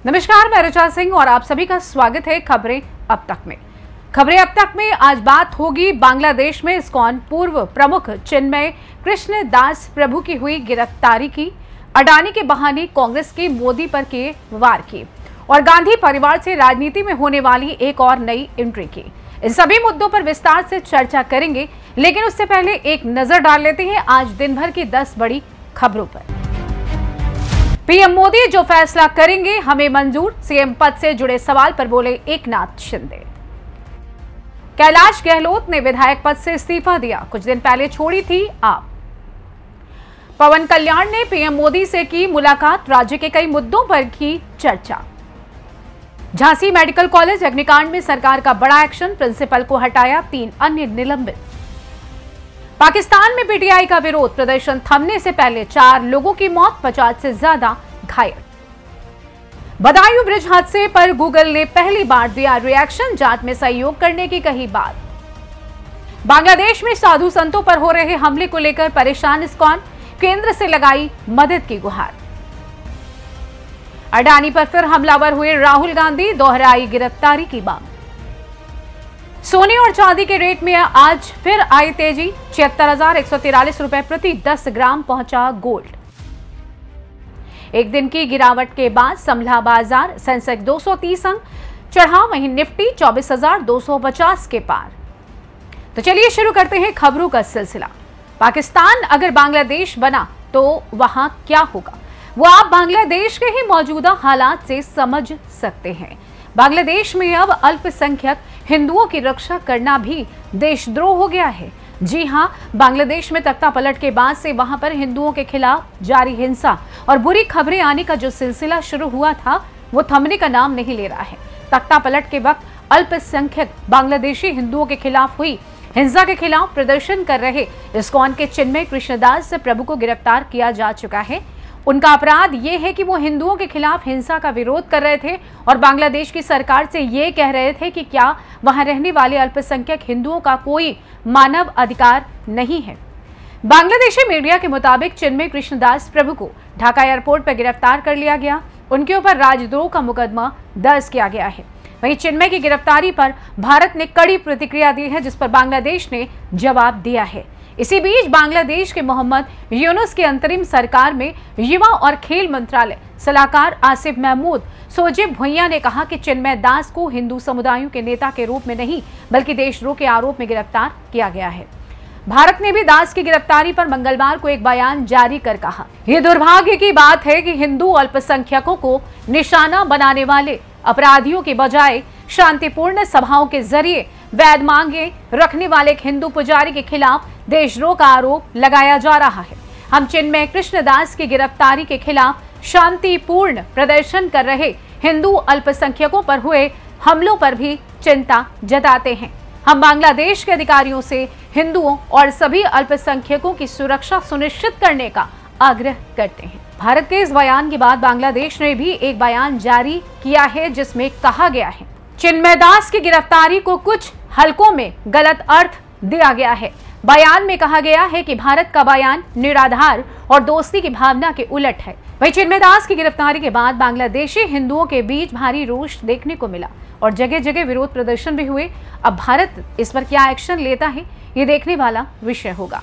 नमस्कार, मैं ऋचा सिंह और आप सभी का स्वागत है खबरें अब तक में। खबरें अब तक में आज बात होगी बांग्लादेश में इस्कॉन पूर्व प्रमुख चिन्मय कृष्ण दास प्रभु की हुई गिरफ्तारी की, अडानी के बहाने कांग्रेस के मोदी पर किए वार की और गांधी परिवार से राजनीति में होने वाली एक और नई एंट्री की। इन सभी मुद्दों पर विस्तार से चर्चा करेंगे, लेकिन उससे पहले एक नजर डाल लेते हैं आज दिन भर की 10 बड़ी खबरों पर। पीएम मोदी जो फैसला करेंगे हमें मंजूर, सीएम पद से जुड़े सवाल पर बोले एकनाथ शिंदे। कैलाश गहलोत ने विधायक पद से इस्तीफा दिया, कुछ दिन पहले छोड़ी थी आप। पवन कल्याण ने पीएम मोदी से की मुलाकात, राज्य के कई मुद्दों पर की चर्चा। झांसी मेडिकल कॉलेज अग्निकांड में सरकार का बड़ा एक्शन, प्रिंसिपल को हटाया, 3 अन्य निलंबित। पाकिस्तान में पीटीआई का विरोध प्रदर्शन थमने से पहले 4 लोगों की मौत, 50 से ज्यादा घायल। बदायूं ब्रिज हादसे पर गूगल ने पहली बार दिया रिएक्शन, जांच में सहयोग करने की कही बात। बांग्लादेश में साधु संतों पर हो रहे हमले को लेकर परेशान इस्कॉन, केंद्र से लगाई मदद की गुहार। अडानी पर फिर हमलावर हुए राहुल गांधी, दोहराई गिरफ्तारी की मांग। सोने और चांदी के रेट में आज फिर आई तेजी, 76,143 रुपए प्रति 10 ग्राम पहुंचा गोल्ड। एक दिन की गिरावट के बाद संभला बाजार, सेंसेक्स 230 अंक चढ़ा, वहीं निफ्टी 24,250 के पार। तो चलिए शुरू करते हैं खबरों का सिलसिला। पाकिस्तान अगर बांग्लादेश बना तो वहां क्या होगा, वो आप बांग्लादेश के ही मौजूदा हालात से समझ सकते हैं। बांग्लादेश में अब अल्पसंख्यक हिंदुओं की रक्षा करना भी देशद्रोह हो गया है। जी हां, बांग्लादेश में तख्ता पलट के बाद से वहां पर हिंदुओं के खिलाफ जारी हिंसा और बुरी खबरें आने का जो सिलसिला शुरू हुआ था वो थमने का नाम नहीं ले रहा है। तख्ता पलट के वक्त अल्पसंख्यक बांग्लादेशी हिंदुओं के खिलाफ हुई हिंसा के खिलाफ प्रदर्शन कर रहे इस्कॉन के चिन्मय कृष्णदास प्रभु को गिरफ्तार किया जा चुका है। उनका अपराध ये है कि वो हिंदुओं के खिलाफ हिंसा का विरोध कर रहे थे और बांग्लादेश की सरकार से ये कह रहे थे कि क्या वहां रहने वाले अल्पसंख्यक हिंदुओं का कोई मानव अधिकार नहीं है। बांग्लादेशी मीडिया के मुताबिक चिन्मय कृष्णदास प्रभु को ढाका एयरपोर्ट पर गिरफ्तार कर लिया गया, उनके ऊपर राजद्रोह का मुकदमा दर्ज किया गया है। वहीं चिन्मय की गिरफ्तारी पर भारत ने कड़ी प्रतिक्रिया दी है, जिस पर बांग्लादेश ने जवाब दिया है। इसी बीच बांग्लादेश के मोहम्मद यूनुस की अंतरिम सरकार में युवा और खेल मंत्रालय सलाहकार आसिफ महमूद सोजिब भुइया ने कहा कि चिन्मय दास को हिंदू समुदायों के नेता के रूप में नहीं बल्कि देशद्रोह के आरोप में गिरफ्तार किया गया है। भारत ने भी दास की गिरफ्तारी पर मंगलवार को एक बयान जारी कर कहा, यह दुर्भाग्य की बात है कि हिंदू अल्पसंख्यकों को निशाना बनाने वाले अपराधियों के बजाय शांतिपूर्ण सभाओं के जरिए वैध मांगे रखने वाले एक हिंदू पुजारी के खिलाफ देशद्रोह का आरोप लगाया जा रहा है। हम चिन्मय कृष्णदास की गिरफ्तारी के खिलाफ शांतिपूर्ण प्रदर्शन कर रहे हिंदू अल्पसंख्यकों पर हुए हमलों पर भी चिंता जताते हैं। हम बांग्लादेश के अधिकारियों से हिंदुओं और सभी अल्पसंख्यकों की सुरक्षा सुनिश्चित करने का आग्रह करते हैं। भारत के इस बयान के बाद बांग्लादेश ने भी एक बयान जारी किया है, जिसमें कहा गया है चिन्मय दास की गिरफ्तारी को कुछ हलकों में गलत अर्थ दिया गया है। बयान में कहा गया है कि भारत का बयान निराधार और दोस्ती की भावना के उलट है। वहीं चिन्मय दास की गिरफ्तारी के बाद बांग्लादेशी हिंदुओं के बीच भारी रोष देखने को मिला और जगह जगह विरोध प्रदर्शन भी हुए। अब भारत इस पर क्या एक्शन लेता है, ये देखने वाला विषय होगा।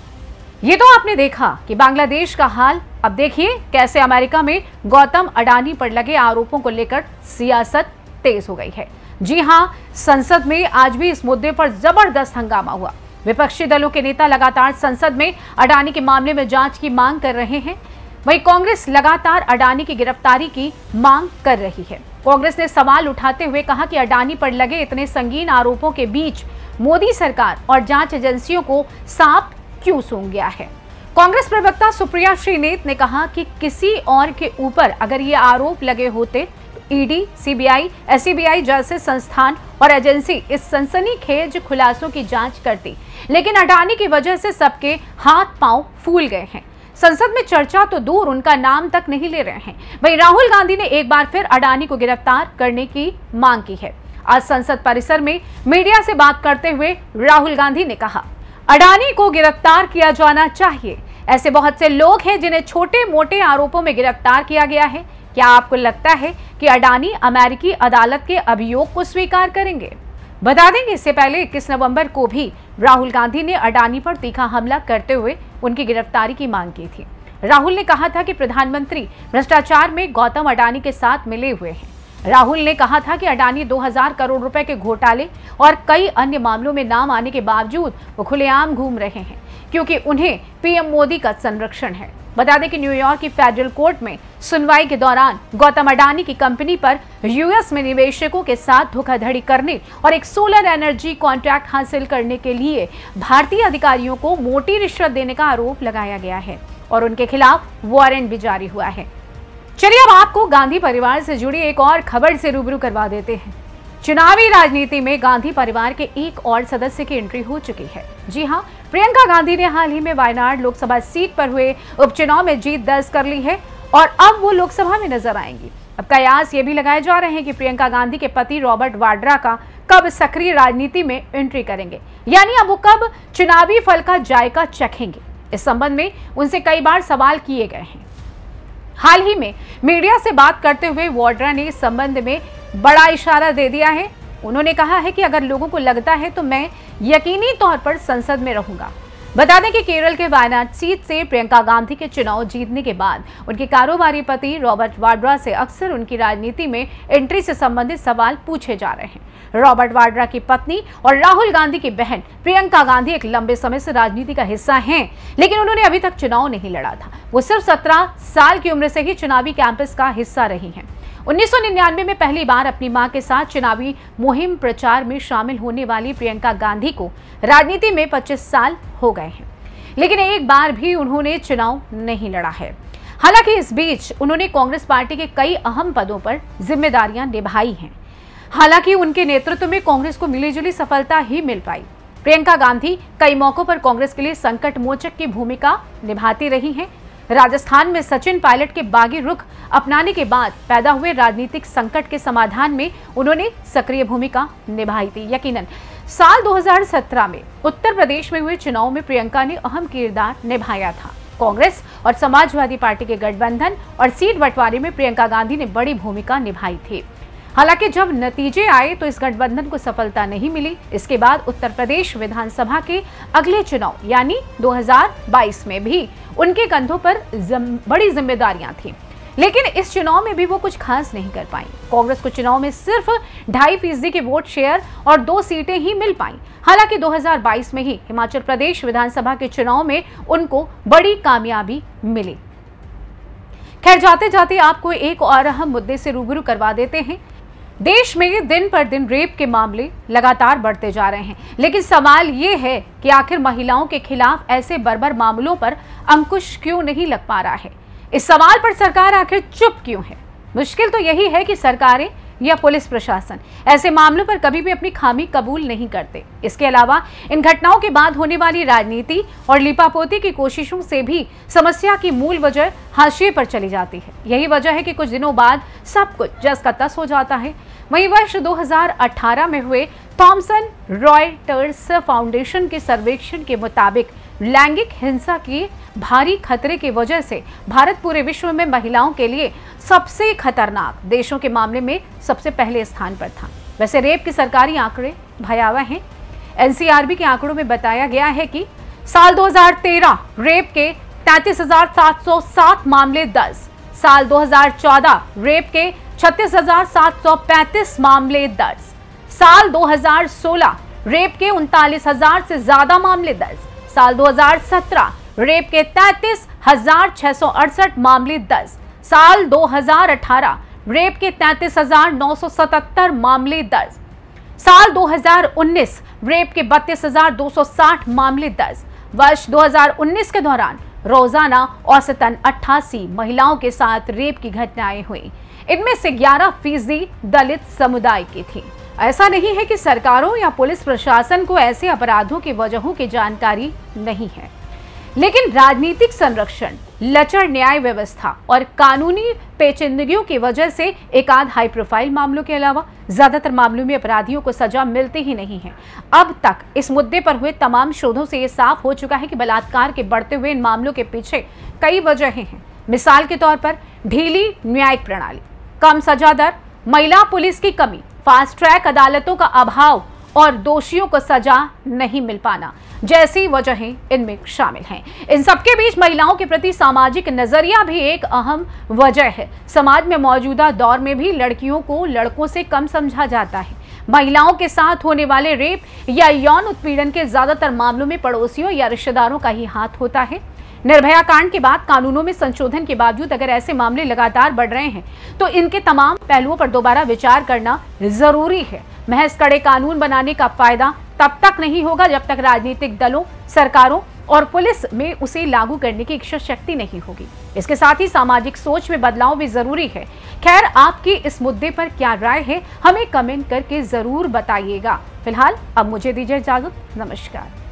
ये तो आपने देखा कि बांग्लादेश का हाल, अब देखिए कैसे अमेरिका में गौतम अडानी पर लगे आरोपों को लेकर सियासत तेज हो गई है। जी हां, संसद में आज भी इस मुद्दे पर जबरदस्त हंगामा हुआ। विपक्षी दलों के नेता लगातार संसद में अडानी के मामले में जांच की मांग कर रहे हैं। वहीं कांग्रेस लगातार अडानी की गिरफ्तारी की मांग कर रही है। कांग्रेस ने सवाल उठाते हुए कहा कि अडानी पर लगे इतने संगीन आरोपों के बीच मोदी सरकार और जांच एजेंसियों को सांप क्यों सूंघ गया है। कांग्रेस प्रवक्ता सुप्रिया श्रीनेत ने कहा कि किसी और के ऊपर अगर ये आरोप लगे होते, ईडी, सीबीआई, एससीबीआई जैसे संस्थान और एजेंसी इस सनसनीखेज खुलासों की जांच करती, लेकिन अडानी की वजह से सबके हाथ पांव फूल गए हैं। संसद में चर्चा तो दूर, उनका नाम तक नहीं ले रहे हैं। वहीं राहुल गांधी ने एक बार फिर अडानी को गिरफ्तार करने की मांग की है। आज संसद परिसर में मीडिया से बात करते हुए राहुल गांधी ने कहा, अडानी को गिरफ्तार किया जाना चाहिए। ऐसे बहुत से लोग हैं जिन्हें छोटे मोटे आरोपों में गिरफ्तार किया गया है। क्या आपको लगता है कि अडानी अमेरिकी अदालत के अभियोग को स्वीकार करेंगे। बता देंगे, इससे पहले 21 नवंबर को भी राहुल गांधी ने अडानी पर तीखा हमला करते हुए उनकी गिरफ्तारी की मांग की थी। राहुल ने कहा था कि प्रधानमंत्री भ्रष्टाचार में गौतम अडानी के साथ मिले हुए हैं। राहुल ने कहा था कि अडानी 2000 करोड़ रुपए के घोटाले और कई अन्य मामलों में नाम आने के बावजूद वो खुलेआम घूम रहे हैं क्योंकि उन्हें पीएम मोदी का संरक्षण है। बता दें कि न्यूयॉर्क की फेडरल कोर्ट में सुनवाई के दौरान गौतम अडानी की कंपनी पर यूएस में निवेशकों के साथ धोखाधड़ी करने और एक सोलर एनर्जी कॉन्ट्रैक्ट हासिल करने के लिए भारतीय अधिकारियों को मोटी रिश्वत देने का आरोप लगाया गया है और उनके खिलाफ वारंट भी जारी हुआ है। चलिए अब आपको गांधी परिवार से जुड़ी एक और खबर से रूबरू करवा देते हैं। चुनावी राजनीति में गांधी परिवार के एक और सदस्य की एंट्री हो चुकी है। जी हां, प्रियंका गांधी ने हाल ही में वायनाड लोकसभा सीट पर हुए उपचुनाव में जीत दर्ज कर ली है और अब वो लोकसभा में नजर आएंगी। अब कयास ये भी लगाए जा रहे हैं कि प्रियंका गांधी के पति रॉबर्ट वाड्रा का कब सक्रिय राजनीति में एंट्री करेंगे, यानी अब वो कब चुनावी फल का जायका चखेंगे। इस संबंध में उनसे कई बार सवाल किए गए हैं। हाल ही में मीडिया से बात करते हुए वाड्रा ने इस संबंध में बड़ा इशारा दे दिया है। उन्होंने कहा है कि अगर लोगों को लगता है तो मैं यकीनी तौर पर संसद में रहूंगा। बता दें कि केरल के वायनाड सीट से प्रियंका गांधी के चुनाव जीतने के बाद उनके कारोबारी पति रॉबर्ट वाड्रा से अक्सर उनकी राजनीति में एंट्री से संबंधित सवाल पूछे जा रहे हैं। रॉबर्ट वाड्रा की पत्नी और राहुल गांधी की बहन प्रियंका गांधी एक लंबे समय से राजनीति का हिस्सा हैं, लेकिन उन्होंने अभी तक चुनाव नहीं लड़ा था। वो सिर्फ 17 साल की उम्र से ही चुनावी कैंपस का हिस्सा रही हैं। 1999 में पहली बार अपनी मां के साथ चुनावी मुहिम प्रचार में शामिल होने वाली प्रियंका गांधी को राजनीति में 25 साल हो गए हैं, लेकिन एक बार भी उन्होंने चुनाव नहीं लड़ा है। हालांकि इस बीच उन्होंने कांग्रेस पार्टी के कई अहम पदों पर जिम्मेदारियां निभाई हैं। हालांकि उनके नेतृत्व में कांग्रेस को मिलीजुली सफलता ही मिल पाई। प्रियंका गांधी कई मौकों पर कांग्रेस के लिए संकट मोचक की भूमिका निभाती रही हैं। राजस्थान में सचिन पायलट के बागी रुख अपनाने के बाद पैदा हुए राजनीतिक संकट के समाधान में उन्होंने सक्रिय भूमिका निभाई थी। यकीनन साल 2017 में उत्तर प्रदेश में हुए चुनाव में प्रियंका ने अहम किरदार निभाया था। कांग्रेस और समाजवादी पार्टी के गठबंधन और सीट बंटवारे में प्रियंका गांधी ने बड़ी भूमिका निभाई थी। हालांकि जब नतीजे आए तो इस गठबंधन को सफलता नहीं मिली। इसके बाद उत्तर प्रदेश विधानसभा के अगले चुनाव यानी 2022 में भी उनके कंधों पर बड़ी जिम्मेदारियां थीं, लेकिन इस चुनाव में भी वो कुछ खास नहीं कर पाई। कांग्रेस को चुनाव में सिर्फ 2.5% के वोट शेयर और 2 सीटें ही मिल पाई। हालांकि 2022 में ही हिमाचल प्रदेश विधानसभा के चुनाव में उनको बड़ी कामयाबी मिली। खैर, जाते जाते आपको एक और अहम मुद्दे से रूबरू करवा देते हैं। देश में दिन पर दिन रेप के मामले लगातार बढ़ते जा रहे हैं, लेकिन सवाल ये है कि आखिर महिलाओं के खिलाफ ऐसे बर्बर मामलों पर अंकुश क्यों नहीं लग पा रहा है। इस सवाल पर सरकार आखिर चुप क्यों है। मुश्किल तो यही है कि सरकारें या पुलिस प्रशासन ऐसे मामलों पर कभी भी अपनी खामी कबूल नहीं करते। इसके अलावा इन घटनाओं के बाद होने वाली राजनीति और लिपापोती की कोशिशों से भी समस्या की मूल वजह हाशिए पर चली जाती है। यही वजह है कि कुछ दिनों बाद सब कुछ जस का तस हो जाता है। वहीं वर्ष 2018 में हुए थॉमसन रॉयटर्स फाउंडेशन के सर्वेक्षण के मुताबिक लैंगिक हिंसा के भारी खतरे की वजह से भारत पूरे विश्व में महिलाओं के लिए सबसे खतरनाक देशों के मामले में सबसे पहले स्थान पर था। वैसे रेप के सरकारी आंकड़े भयावह हैं। एनसीआरबी के आंकड़ों में बताया गया है कि साल 2013 रेप के 33,707 मामले दर्ज, साल 2014 रेप के 36,735 मामले दर्ज, साल 2016 रेप के 39,000 से ज्यादा मामले दर्ज, साल 2017 रेप के 33,668 मामले दर्ज, साल 2018 रेप के 33,977 मामले दर्ज, साल 2019 रेप के 32,260 मामले दर्ज। वर्ष 2019 के दौरान रोजाना औसतन 88 महिलाओं के साथ रेप की घटनाएं हुई। इनमें से 11% दलित समुदाय की थी। ऐसा नहीं है कि सरकारों या पुलिस प्रशासन को ऐसे अपराधों की वजहों की जानकारी नहीं है, लेकिन राजनीतिक संरक्षण, लचर न्याय व्यवस्था और कानूनी पेचीदगियों की वजह से एकाध हाई प्रोफाइल मामलों के अलावा ज्यादातर मामलों में अपराधियों को सजा मिलती ही नहीं है। अब तक इस मुद्दे पर हुए तमाम शोधों से ये साफ हो चुका है कि बलात्कार के बढ़ते हुए इन मामलों के पीछे कई वजहें हैं। मिसाल के तौर पर ढीली न्यायिक प्रणाली, कम सजा दर, महिला पुलिस की कमी, फास्ट ट्रैक अदालतों का अभाव और दोषियों को सजा नहीं मिल पाना जैसी वजहें इनमें शामिल हैं। इन सबके बीच महिलाओं के प्रति सामाजिक नजरिया भी एक अहम वजह है। समाज में मौजूदा दौर में भी लड़कियों को लड़कों से कम समझा जाता है। महिलाओं के साथ होने वाले रेप या यौन उत्पीड़न के ज्यादातर मामलों में पड़ोसियों या रिश्तेदारों का ही हाथ होता है। निर्भया कांड के बाद कानूनों में संशोधन के बावजूद अगर ऐसे मामले लगातार बढ़ रहे हैं तो इनके तमाम पहलुओं पर दोबारा विचार करना जरूरी है। महज कड़े कानून बनाने का फायदा तब तक नहीं होगा जब तक राजनीतिक दलों, सरकारों और पुलिस में उसे लागू करने की इच्छा शक्ति नहीं होगी। इसके साथ ही सामाजिक सोच में बदलाव भी जरूरी है। खैर, आपकी इस मुद्दे पर क्या राय है, हमें कमेंट करके जरूर बताइएगा। फिलहाल अब मुझे दीजिए इजाजत। नमस्कार।